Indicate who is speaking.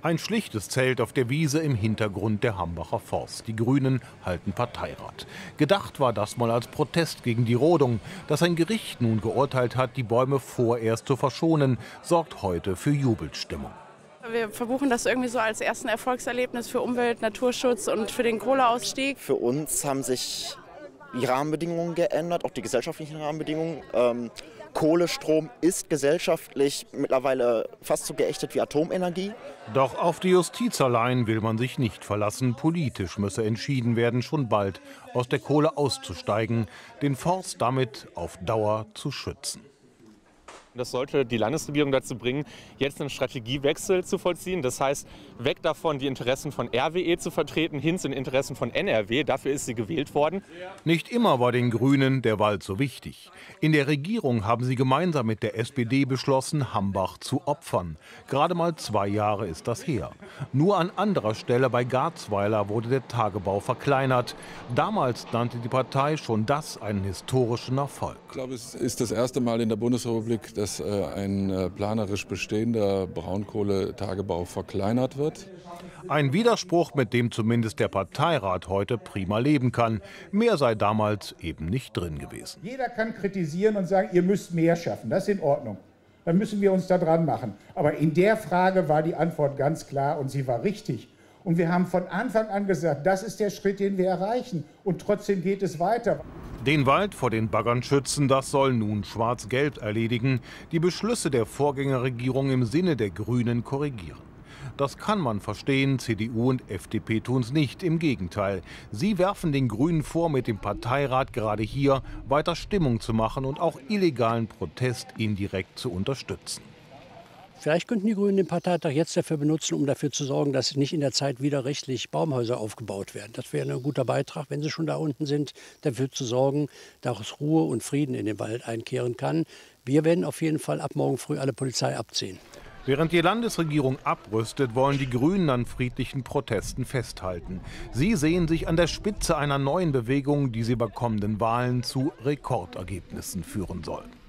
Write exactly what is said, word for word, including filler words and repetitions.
Speaker 1: Ein schlichtes Zelt auf der Wiese im Hintergrund der Hambacher Forst. Die Grünen halten Parteirat. Gedacht war das mal als Protest gegen die Rodung. Dass ein Gericht nun geurteilt hat, die Bäume vorerst zu verschonen, sorgt heute für Jubelstimmung.
Speaker 2: Wir verbuchen das irgendwie so als ersten Erfolgserlebnis für Umwelt, Naturschutz und für den Kohleausstieg.
Speaker 3: Für uns haben sich die Rahmenbedingungen geändert, auch die gesellschaftlichen Rahmenbedingungen. Ähm, Kohlestrom ist gesellschaftlich mittlerweile fast so geächtet wie Atomenergie.
Speaker 1: Doch auf die Justiz allein will man sich nicht verlassen. Politisch müsse entschieden werden, schon bald aus der Kohle auszusteigen, den Forst damit auf Dauer zu schützen.
Speaker 4: Das sollte die Landesregierung dazu bringen, jetzt einen Strategiewechsel zu vollziehen. Das heißt, weg davon, die Interessen von R W E zu vertreten, hin zu den Interessen von N R W. Dafür ist sie gewählt worden.
Speaker 1: Nicht immer war den Grünen der Wald so wichtig. In der Regierung haben sie gemeinsam mit der S P D beschlossen, Hambach zu opfern. Gerade mal zwei Jahre ist das her. Nur an anderer Stelle bei Garzweiler wurde der Tagebau verkleinert. Damals nannte die Partei schon das einen historischen Erfolg.
Speaker 5: Ich glaube, es ist das erste Mal in der Bundesrepublik, dass ein planerisch bestehender Braunkohletagebau verkleinert wird.
Speaker 1: Ein Widerspruch, mit dem zumindest der Parteirat heute prima leben kann. Mehr sei damals eben nicht drin gewesen.
Speaker 6: Jeder kann kritisieren und sagen, ihr müsst mehr schaffen. Das ist in Ordnung. Dann müssen wir uns da dran machen. Aber in der Frage war die Antwort ganz klar und sie war richtig. Und wir haben von Anfang an gesagt, das ist der Schritt, den wir erreichen. Und trotzdem geht es weiter.
Speaker 1: Den Wald vor den Baggern schützen, das soll nun Schwarz-Gelb erledigen. Die Beschlüsse der Vorgängerregierung im Sinne der Grünen korrigieren. Das kann man verstehen, C D U und F D P tun es nicht, im Gegenteil. Sie werfen den Grünen vor, mit dem Parteirat gerade hier weiter Stimmung zu machen und auch illegalen Protest indirekt zu unterstützen.
Speaker 7: Vielleicht könnten die Grünen den Parteitag jetzt dafür benutzen, um dafür zu sorgen, dass nicht in der Zeit widerrechtlich Baumhäuser aufgebaut werden. Das wäre ein guter Beitrag, wenn sie schon da unten sind, dafür zu sorgen, dass Ruhe und Frieden in den Wald einkehren kann. Wir werden auf jeden Fall ab morgen früh alle Polizei abziehen.
Speaker 1: Während die Landesregierung abrüstet, wollen die Grünen an friedlichen Protesten festhalten. Sie sehen sich an der Spitze einer neuen Bewegung, die sie bei kommenden Wahlen zu Rekordergebnissen führen soll.